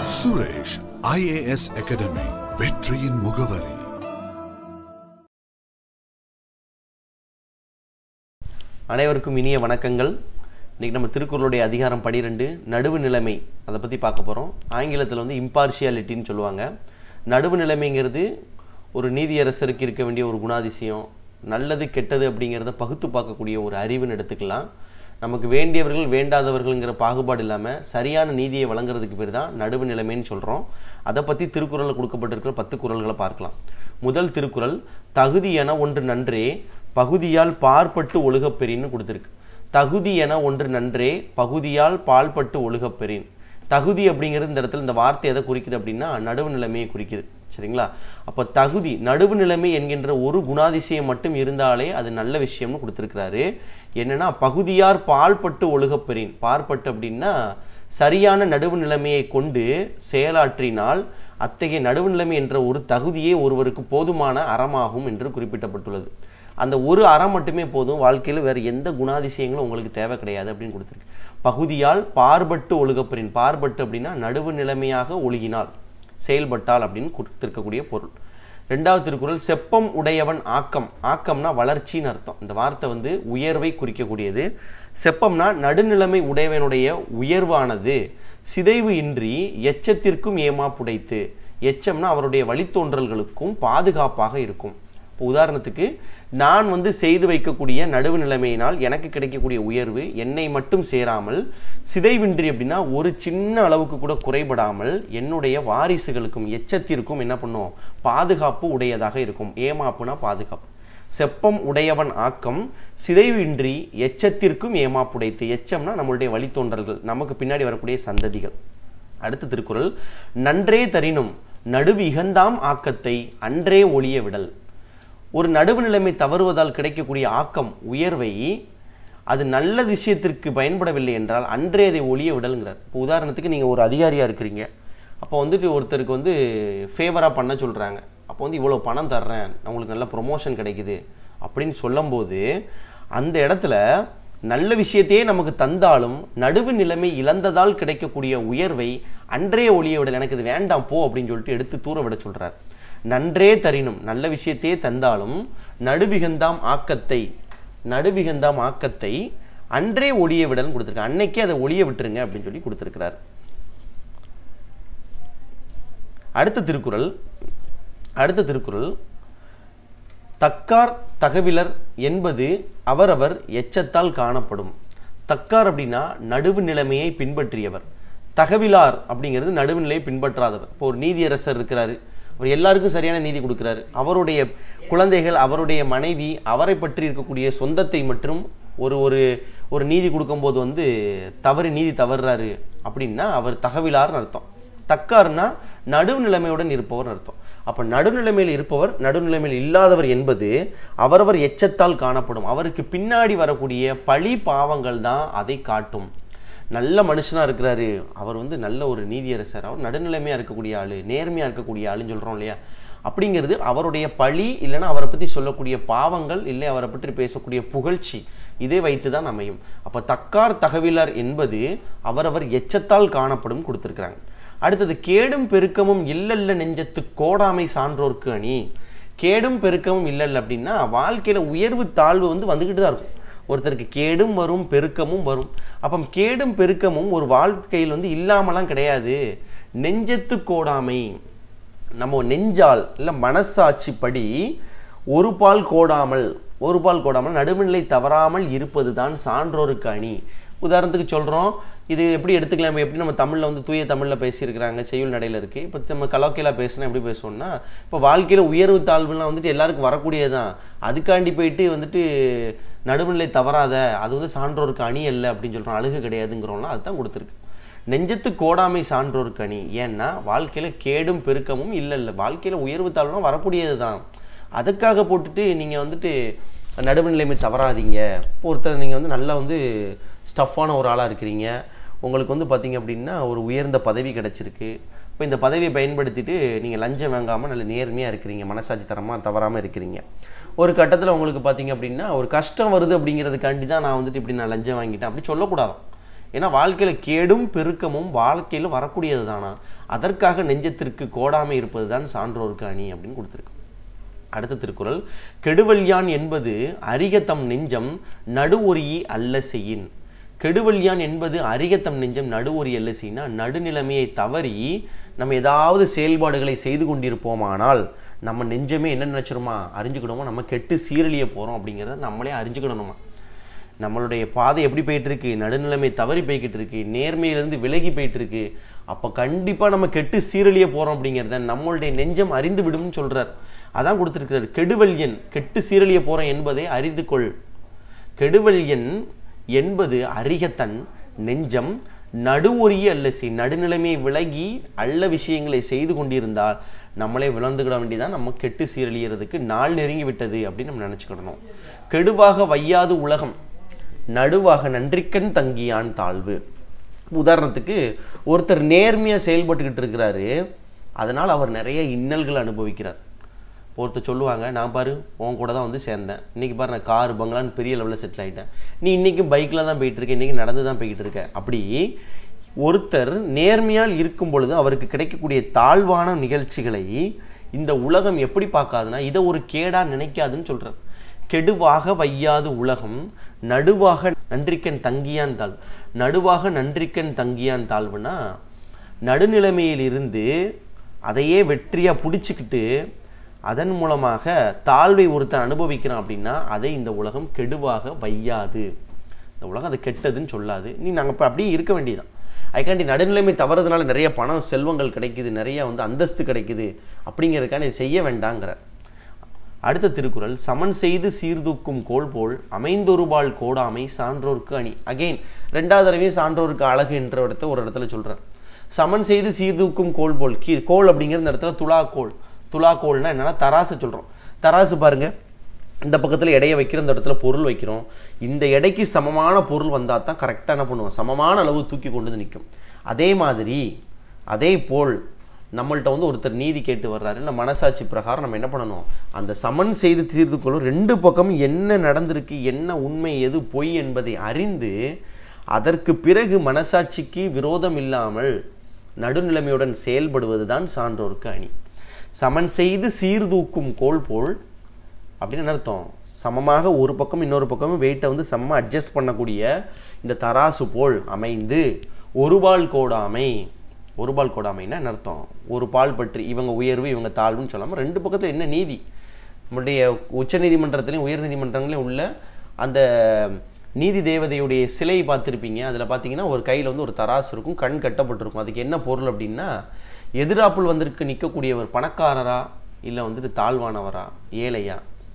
Suresh IAS academy, வெற்றியின் முகவரி. அனைவருக்கும் இனிய வணக்கங்கள். இன்றைக்கி நம்ம திருக்குறளுடைய அதிகாரம் 12 நடுவு நிலைமை அதை பற்றி பார்க்க போகிறோம். ஆங்கிலத்தில் வந்து இம்பார்ஷியாலிட்டின்னு சொல்லுவாங்க. நடுவு நிலைமைங்கிறது ஒரு நீதியரசருக்கு இருக்க வேண்டிய ஒரு குணாதிசயம். நல்லது கெட்டது அப்படிங்கிறத பகுத்து பார்க்கக்கூடிய ஒரு அறிவுன்னு எடுத்துக்கலாம். நமக்கு வேண்டியவர்கள் வேண்டாதவர்கள்ங்கிற பாகுபாடு இல்லாமல் சரியான நீதியை வழங்குறதுக்கு பேர் தான் நடுவு நிலைமைன்னு சொல்கிறோம். அதை பற்றி திருக்குறளில் கொடுக்கப்பட்டிருக்கிற 10 குறள்களை பார்க்கலாம். முதல் திருக்குறள், தகுதி என ஒன்று நன்றே பகுதியால் பார்ப்பட்டு ஒழுகப்பெறின்னு கொடுத்துருக்கு. தகுதி என ஒன்று நன்றே பகுதியால் பால்பட்டு ஒழுகப்பெறின். தகுதி அப்படிங்கிறது இந்த இடத்துல இந்த வார்த்தை எதை குறிக்குது அப்படின்னா நடுவு நிலைமையை குறிக்குது. சரிங்களா? அப்போ தகுதி நடுவு நிலைமை என்கின்ற ஒரு குணாதிசயம் மட்டும் இருந்தாலே அது நல்ல விஷயம்னு கொடுத்துருக்கிறாரு. என்னன்னா பகுதியார் பால்பட்டு ஒழுகப்பெறின். பார்ப்பட்டு அப்படின்னா சரியான நடுவு நிலைமையை கொண்டு செயலாற்றினால் அத்தகைய நடுவு நிலைமை என்ற ஒரு தகுதியே ஒருவருக்கு போதுமான அறமாகும் என்று குறிப்பிடப்பட்டுள்ளது. அந்த ஒரு அறம் மட்டுமே போதும், வாழ்க்கையில் வேறு எந்த குணாதிசயங்களும் உங்களுக்கு தேவை கிடையாது அப்படின்னு கொடுத்துருக்கு. பகுதியால் பார்பட்டு ஒழுகப்பெறின். பார்பட்டு அப்படின்னா நடுவு நிலைமையாக ஒழுகினால், செயல்பட்டால் அப்படின்னு கொடுத்திருக்கக்கூடிய பொருள். ரெண்டாவது திருக்குறள், செப்பம் உடையவன் ஆக்கம். ஆக்கம்னா வளர்ச்சின்னு அர்த்தம். இந்த வார்த்தை வந்து உயர்வை குறிக்கக்கூடியது. செப்பம்னா நடுநிலைமை உடையவனுடைய உயர்வானது சிதைவு இன்றி எச்சத்திற்கும் ஏமாப்புடைத்து. எச்சம்னா அவருடைய வழித்தோன்றல்களுக்கும் பாதுகாப்பாக இருக்கும். இப்போ உதாரணத்துக்கு நான் வந்து செய்து வைக்கக்கூடிய நடுவு நிலைமையினால் எனக்கு கிடைக்கக்கூடிய உயர்வு என்னை மட்டும் சேராமல் சிதைவின்றி அப்படின்னா ஒரு சின்ன அளவுக்கு கூட குறைபடாமல் என்னுடைய வாரிசுகளுக்கும் எச்சத்திற்கும் என்ன பண்ணும், பாதுகாப்பு உடையதாக இருக்கும். ஏமாப்புனா பாதுகாப்பு. செப்பம் உடையவன் ஆக்கம் சிதைவின்றி எச்சத்திற்கும் ஏமாப்புடைத்து. எச்சம்னா நம்மளுடைய வழித்தோன்றல்கள், நமக்கு பின்னாடி வரக்கூடிய சந்ததிகள். அடுத்த திருக்குறள், நன்றே தரினும் நடுவு இகந்தாம் ஆக்கத்தை அன்றே ஒளிய விடல். ஒரு நடுவு நிலைமை தவறுவதால் கிடைக்கக்கூடிய ஆக்கம் உயர்வை அது நல்ல விஷயத்திற்கு பயன்படவில்லை என்றால் அன்றே அதை ஒளிய விடல்ங்கிறார். இப்போ உதாரணத்துக்கு நீங்கள் ஒரு அதிகாரியாக இருக்கிறீங்க. அப்போ வந்துட்டு ஒருத்தருக்கு வந்து ஃபேவராக பண்ண சொல்கிறாங்க. அப்போ வந்து இவ்வளோ பணம் தர்றேன், உங்களுக்கு நல்ல ப்ரொமோஷன் கிடைக்குது அப்படின்னு சொல்லும்போது அந்த இடத்துல நல்ல விஷயத்தையே நமக்கு தந்தாலும் நடுவு நிலைமை இழந்ததால் கிடைக்கக்கூடிய உயர்வை அன்றே ஒளிய விடல், எனக்கு இது வேண்டாம் போ அப்படின்னு சொல்லிட்டு எடுத்து தூர விட சொல்கிறார். நன்றே தரினும் நல்ல விஷயத்தையே தந்தாலும் நடுவிகந்தாம் ஆக்கத்தை அன்றே ஒளிய விடல்னு கொடுத்துருக்காங்க. அன்னைக்கே அதை ஒளிய விட்டுருங்க அப்படின்னு சொல்லி கொடுத்துருக்கிறார். அடுத்த திருக்குறள், தக்கார் தகவிலர் என்பது அவரவர் எச்சத்தால் காணப்படும். தக்கார் அப்படின்னா நடுவு நிலைமையை பின்பற்றியவர். தகவிலார் அப்படிங்கிறது நடுவு நிலையை பின்பற்றாதவர். இப்போ ஒரு நீதியரசர் இருக்கிறாரு, அவர் எல்லாருக்கும் சரியான நீதி கொடுக்குறாரு. அவருடைய குழந்தைகள், அவருடைய மனைவி, அவரை பற்றி இருக்கக்கூடிய சொந்தத்தை மற்றும் ஒரு ஒரு ஒரு நீதி கொடுக்கும்போது வந்து நீதி தவறுறாரு அப்படின்னா அவர் தகவிலார்னு அர்த்தம். தக்கார்னா நடுவு நிலைமையுடன் இருப்பவர் அர்த்தம். அப்போ நடுநிலைமையில் இருப்பவர் நடுநிலைமையில் இல்லாதவர் என்பது அவரவர் எச்சத்தால் காணப்படும். அவருக்கு பின்னாடி வரக்கூடிய பழி பாவங்கள் தான் அதை காட்டும். நல்ல மனுஷனாக இருக்கிறாரு, அவர் வந்து நல்ல ஒரு நீதியரசர், அவர் நடுநிலைமையாக இருக்கக்கூடிய ஆள், நேர்மையாக இருக்கக்கூடிய ஆளுன்னு சொல்கிறோம் இல்லையா? அப்படிங்கிறது அவருடைய பழி, இல்லைன்னா அவரை பற்றி சொல்லக்கூடிய பாவங்கள், இல்லை அவரை பற்றி பேசக்கூடிய புகழ்ச்சி, இதை வைத்து தான் அமையும். அப்போ தக்கார் தகவிலர் என்பது அவரவர் எச்சத்தால் காணப்படும் கொடுத்துருக்குறாங்க. அடுத்தது, கேடும் பெருக்கமும் இல்லல்ல நெஞ்சத்து கோடாமை சான்றோர்க்கு அணி. கேடும் பெருக்கமும் இல்லல்ல அப்படின்னா வாழ்க்கையில் உயர்வு தாழ்வு வந்து வந்துக்கிட்டு தான் இருக்கும். ஒருத்தருக்கு கேடும் வரும், பெருக்கமும் வரும். அப்போ கேடும் பெருக்கமும் ஒரு வாழ்க்கையில் வந்து இல்லாமலாம் கிடையாது. நெஞ்சத்து கோடாமை, நம்ம நெஞ்சால் இல்லை மனசாட்சிப்படி ஒரு பால் கோடாமல் நடுவுநிலை தவறாமல் இருப்பது தான் சான்றோருக்கு அணி. உதாரணத்துக்கு சொல்கிறோம், இது எப்படி எடுத்துக்கலாம், எப்படி நம்ம தமிழில் வந்து தூய தமிழில் பேசியிருக்கிறாங்க, செய்யுள் நடையில் இருக்குது. இப்போ நம்ம கலோக்கியலாக பேசுனா எப்படி பேசுவோம்னா, இப்போ வாழ்க்கையில் உயர்வு தாழ்வுலாம் வந்துட்டு எல்லாருக்கும் வரக்கூடியது தான். அதுக்காண்டி போயிட்டு வந்துட்டு நடுவுநிலை தவறாத, அது வந்து சான்றோருக்கு அணி அல்ல அப்படின்னு சொல்கிறோம், அழுகு கிடையாதுங்கிறோம்னா அதுதான் கொடுத்துருக்கு. நெஞ்சத்து கோடாமை சான்றோருக்கு அணி. ஏன்னா வாழ்க்கையில் கேடும் பெருக்கமும் இல்லை, வாழ்க்கையில் உயர்வு தாழ்வுலாம் வரக்கூடியது தான். அதுக்காக போட்டுட்டு நீங்கள் வந்துட்டு நடுவு நிலைமை தவறாதீங்க. ஒருத்தர் நீங்கள் வந்து நல்லா வந்து ஸ்டஃப்பான ஒரு ஆளாக இருக்கிறீங்க, உங்களுக்கு வந்து பார்த்திங்க அப்படின்னா ஒரு உயர்ந்த பதவி கிடச்சிருக்கு. இப்போ இந்த பதவியை பயன்படுத்திட்டு நீங்கள் லஞ்சம் வாங்காமல் நல்ல நேர்மையாக இருக்கிறீங்க, மனசாட்சி தவறாமல் இருக்கிறீங்க. ஒரு கட்டத்தில் உங்களுக்கு பார்த்திங்க அப்படின்னா ஒரு கஷ்டம் வருது அப்படிங்கிறதுக்காண்டி தான் நான் வந்துட்டு இப்படி நான் லஞ்சம் வாங்கிட்டேன் அப்படி சொல்லக்கூடாது. ஏன்னா வாழ்க்கையில் கேடும் பெருக்கமும் வாழ்க்கையில் வரக்கூடியது தானா, அதற்காக நெஞ்சத்திற்கு கோடாமை இருப்பது தான் சான்றோருக்கு அணி அப்படின்னு கொடுத்துருக்கு. அடுத்த திருக்குறள், கெடுவல்யான் என்பது அரிகத்தம் நெஞ்சம் நடுவொரி அல்ல செய்யின். கெடுவல்யான் என்பது அரிகத்தம் நெஞ்சம் நடுவொரி அல்ல செய்யினா, நடுநிலைமையை தவறி நம்ம ஏதாவது செயல்பாடுகளை செய்து கொண்டிருப்போமானால் நம்ம நெஞ்சமே என்ன நினைச்சிருமா அறிஞ்சுக்கிடுவோமா, நம்ம கெட்டு சீரழிய போகிறோம் அப்படிங்கிறத நம்மளே அறிஞ்சுக்கிடணுமா. நம்மளுடைய பாதை எப்படி போயிட்டு இருக்கு, நடுநிலைமை தவறி போய்கிட்டு இருக்கு, நேர்மையிலிருந்து விலகி போயிட்டு இருக்கு. அப்போ கண்டிப்பாக நம்ம கெட்டு சீரழிய போகிறோம் அப்படிங்கிறத நம்மளுடைய நெஞ்சம் அறிந்து விடும்னு சொல்கிறார். அதான் கொடுத்துருக்கிறார். கெடுவல்யன் கெட்டு சீரழிய போகிறோம் என்பதை அறிந்து கொள். கெடுவல்யன் என்பது அரிகத்தன் நெஞ்சம் நடுவொரிய அல்ல செய். நடுநிலைமையை விலகி அல்ல விஷயங்களை செய்து கொண்டிருந்தால் நம்மளே விளந்துக்கிட வேண்டியதான், நம்ம கெட்டு சீரழியறதுக்கு நாள் நெருங்கி விட்டது அப்படின்னு நம்ம நினச்சிக்கிடணும். கெடுவாக வையாது உலகம் நடுவாக நன்றிக்கண் தங்கியான் தாழ்வு. உதாரணத்துக்கு ஒருத்தர் நேர்மையாக செயல்பட்டுக்கிட்டு இருக்கிறாரு, அதனால் அவர் நிறைய இன்னல்கள் அனுபவிக்கிறார். ஒருத்தர் சொல்லுவாங்க, நான் பாரு உன் கூட தான் வந்து சேர்ந்தேன், இன்றைக்கி பாரு நான் கார் பங்களான்னு பெரிய லெவலில் செட்டில் ஆகிட்டேன், நீ இன்றைக்கும் பைக்கில் தான் போயிட்டு இருக்க, இன்றைக்கி நடந்து தான் போய்கிட்டு இருக்க. அப்படி ஒருத்தர் நேர்மையால் இருக்கும் பொழுது அவருக்கு கிடைக்கக்கூடிய தாழ்வான நிகழ்ச்சிகளை இந்த உலகம் எப்படி பார்க்காதுன்னா இதை ஒரு கேடா நினைக்காதுன்னு சொல்கிறார். கெடுவாக வையாது உலகம் நடுவாக நன்றிக்கண் தங்கியான் தாழ்வு. நடுவாக நன்றிக்கண் தங்கியான் தாழ்வுனா நடுநிலைமையில் இருந்து அதையே வெற்றியாக பிடிச்சிக்கிட்டு அதன் மூலமாக தாழ்வை ஒருத்தன் அனுபவிக்கிறான் அப்படின்னா அதை இந்த உலகம் கெடுவாக வையாது. இந்த உலகம் அதை கெட்டதுன்னு சொல்லாது. நாங்கள் இப்போ அப்படியே இருக்க வேண்டியதுதான். அதுக்காண்டி நடுநிலைமை தவறதுனால நிறைய பணம் செல்வங்கள் கிடைக்குது, நிறைய வந்து அந்தஸ்து கிடைக்குது அப்படிங்கிறதுக்கான இதை செய்ய வேண்டாங்கிற. அடுத்த திருக்குறள், சமன் செய்து சீர்தூக்கும் கோல் போல் அமைந்தொருபால் கோடாமை சான்றோருக்கு அணி. அகெயின் ரெண்டாவது தடவையும் சான்றோருக்கு அழகு என்ற ஒரு இடத்துல சொல்கிறார். சமன் செய்து சீர்தூக்கும் கோல் போல், கோல் அப்படிங்கிற இந்த இடத்துல துலாக்கோல். துலாக்கோல்னா என்னன்னா தராசு சொல்கிறோம். தராசு பாருங்க, இந்த பக்கத்தில் எடையை வைக்கிறோம், இந்த இடத்துல பொருள் வைக்கிறோம். இந்த எடைக்கு சமமான பொருள் வந்தால் தான் கரெக்டாக என்ன பண்ணுவோம், சமமான அளவு தூக்கி கொண்டு வந்து நிற்கும். அதே மாதிரி அதே போல் நம்மள்கிட்ட வந்து ஒருத்தர் நீதி கேட்டு வர்றாரு, நம்ம மனசாட்சி பிரகாரம் நம்ம என்ன பண்ணணும், அந்த சமன் செய்து தீர்த்து கொள்ளும் ரெண்டு பக்கமும் என்ன நடந்திருக்கு, என்ன உண்மை எது பொய் என்பதை அறிந்து அதற்கு பிறகு மனசாட்சிக்கு விரோதம் இல்லாமல் நடுநிலைமையுடன் செயல்படுவது தான் சான்றோருக்கு அணி. சமன் செய்து சீர்தூக்கும் கோல் போல் அப்படின்னு அர்த்தம், சமமாக ஒரு பக்கம் இன்னொரு பக்கமும் வெயிட்டை வந்து சமமாக அட்ஜஸ்ட் பண்ணக்கூடிய இந்த தராசு போல் அமைந்து ஒருபால் கோடாமை. ஒருபால் கோடாமைன்னா என்ன அர்த்தம், ஒரு பால் பற்றி இவங்க உயர்வு இவங்க தாழ்வுன்னு சொல்லாமல் ரெண்டு பக்கத்தில் என்ன நீதி. நம்முடைய உச்ச நீதிமன்றத்திலையும் உயர் நீதிமன்றங்களையும் உள்ள அந்த நீதி தேவதையுடைய சிலை பார்த்துருப்பீங்க. அதில் பார்த்தீங்கன்னா ஒரு கையில் வந்து ஒரு தராசு இருக்கும், கண் கட்டப்பட்டிருக்கும். அதுக்கு என்ன பொருள் அப்படின்னா, எதிராப்புள் வந்திருக்கு நிற்கக்கூடியவர் பணக்காரரா இல்லை வந்துட்டு தாழ்வானவரா, ஏழையா,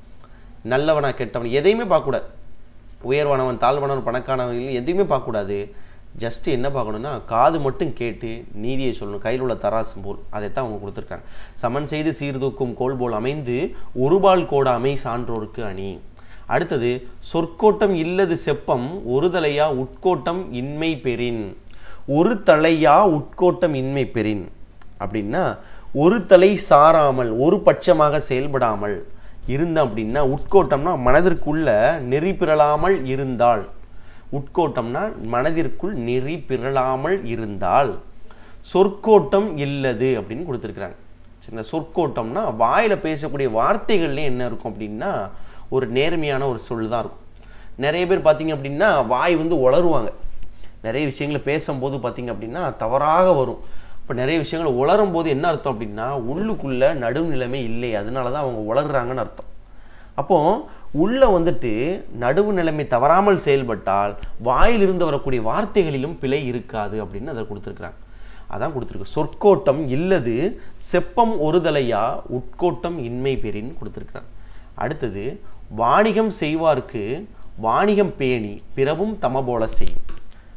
நல்லவனா கெட்டவன், எதையுமே பார்க்கக்கூடாது. உயர்வானவன் தாழ்வானவன் பணக்கானவன் எதையுமே பார்க்கக்கூடாது. ஜஸ்ட்டு என்ன பார்க்கணுன்னா காது மட்டும் கேட்டு நீதியை சொல்லணும். கையில் உள்ள தராசு போல் அதைத்தான் அவங்க கொடுத்துருக்காங்க. சமன் செய்து சீர்தூக்கும் கோல் போல் அமைந்து ஒருபால் கோடாமை சான்றோருக்கு அணி. அடுத்தது, சொற்கோட்டம் இல்லது செப்பம் ஒரு தலையா உட்கோட்டம் இன்மை பெறின். ஒரு தலையா உட்கோட்டம் இன்மை பெறின் அப்படின்னா ஒரு தலை சாராமல் ஒரு பட்சமாக செயல்படாமல் இருந்த அப்படின்னா, உட்கோட்டம்னா மனதிற்குள்ள நெறி பிறழாமல் இருந்தால், உட்கோட்டம்னா மனதிற்குள் நெறி பிறழாமல் இருந்தால் சொற்கோட்டம் இல்லது அப்படின்னு கொடுத்துருக்குறாங்க. சரிங்களா? சொற்கோட்டம்னா வாயில் பேசக்கூடிய வார்த்தைகள்லேயே என்ன இருக்கும் அப்படின்னா ஒரு நேர்மையான ஒரு சொல் தான் இருக்கும். நிறைய பேர் பார்த்தீங்க அப்படின்னா வாய் வந்து உளருவாங்க. நிறைய விஷயங்களை பேசும்போது பார்த்தீங்க அப்படின்னா தவறாக வரும். இப்போ நிறைய விஷயங்கள் உளரும் போது என்ன அர்த்தம் அப்படின்னா உள்ளுக்குள்ளே நடுநிலைமை இல்லை, அதனால தான் அவங்க உளர்றாங்கன்னு அர்த்தம். அப்போது உள்ளே வந்துட்டு நடுவு நிலைமை தவறாமல் செயல்பட்டால் வாயிலிருந்து வரக்கூடிய வார்த்தைகளிலும் பிழை இருக்காது அப்படின்னு அதை கொடுத்துருக்குறாங்க. அதான் கொடுத்துருக்கு. சொற்கோட்டம் இல்லது செப்பம் ஒரு தலையா உட்கோட்டம் இன்மை பெறின்னு கொடுத்துருக்குறாங்க. அடுத்தது, வாணிகம் செய்வார்க்கு வாணிகம் பேணி பிறவும் தமபோல செய்யும்.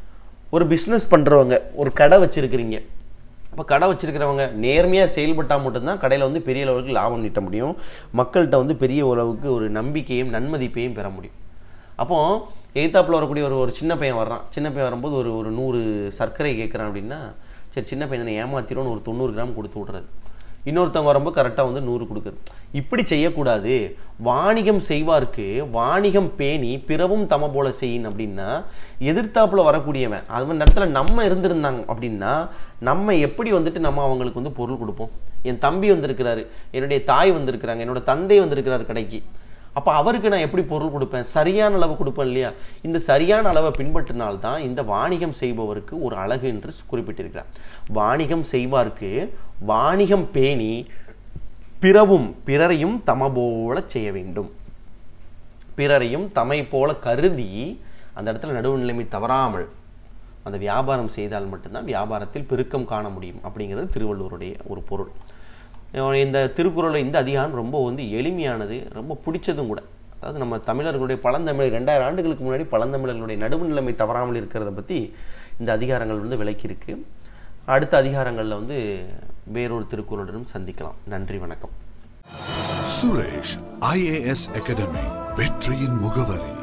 ஒரு பிஸ்னஸ் பண்ணுறவங்க, ஒரு கடை வச்சுருக்கிறீங்க. இப்போ கடை வச்சுருக்கிறவங்க நேர்மையாக செயல்பட்டால் மட்டும்தான் கடையில் வந்து பெரிய அளவுக்கு லாபம் ஈட்ட முடியும், மக்கள்கிட்ட வந்து பெரிய அளவுக்கு ஒரு நம்பிக்கையும் நன்மதிப்பையும் பெற முடியும். அப்போது எய்த்தாப்பில் வரக்கூடிய ஒரு சின்ன பையன் வர்றான். சின்ன பையன் வரும்போது ஒரு 100 சர்க்கரை கேட்குறான் அப்படின்னா, சரி சின்ன பையனை ஏமாத்திரோன்னு ஒரு 90 கிராம் கொடுத்து விட்றது. இன்னொருத்தவங்க வரும்போது கரெக்டாக வந்து 100 கொடுக்குறது. இப்படி செய்யக்கூடாது. வாணிகம் செய்வார்க்கு வாணிகம் பேணி பிறவும் தம போல செய்யின் அப்படின்னா, எதிர்த்தாப்புல வரக்கூடியவன் அவன் இடத்துல நம்ம இருந்திருந்தாங்க அப்படின்னா நம்ம எப்படி வந்துட்டு நம்ம அவங்களுக்கு வந்து பொருள் கொடுப்போம்? என் தம்பி வந்திருக்கிறாரு, என்னுடைய தாய் வந்திருக்கிறாங்க, என்னோட தந்தை வந்திருக்கிறாரு கடைக்கு. அப்போ அவருக்கு நான் எப்படி பொருள் கொடுப்பேன்? சரியான அளவு கொடுப்பேன் இல்லையா? இந்த சரியான அளவை பின்பற்றினால்தான் இந்த வாணிகம் செய்பவருக்கு ஒரு அழகு என்று குறிப்பிட்டிருக்கிறார். வாணிகம் செய்வார்க்கு வாணிகம் பேணி பிறரையும் தம போல செய்ய வேண்டும். பிறரையும் தமை போல கருதி அந்த இடத்துல நடுவு நிலைமை தவறாமல் அந்த வியாபாரம் செய்தால் மட்டும்தான் வியாபாரத்தில் பெருக்கம் காண முடியும் அப்படிங்கிறது திருவள்ளுவருடைய ஒரு பொருள். இந்த திருக்குறளை இந்த அதிகாரம் ரொம்ப வந்து எளிமையானது, ரொம்ப பிடிச்சதும் கூட. அதாவது நம்ம தமிழர்களுடைய பழந்தமிழர் 2000 ஆண்டுகளுக்கு முன்னாடி பழந்தமிழர்களுடைய நடுவு நிலைமை தவறாமல் இருக்கிறத பற்றி இந்த அதிகாரங்கள் வந்து விளக்கியிருக்கு. அடுத்த அதிகாரங்களில் வந்து வேறொரு திருக்குறளுடன் சந்திக்கலாம். நன்றி, வணக்கம். சுரேஷ் IAS அகாடமி, வெற்றியின் முகவரி.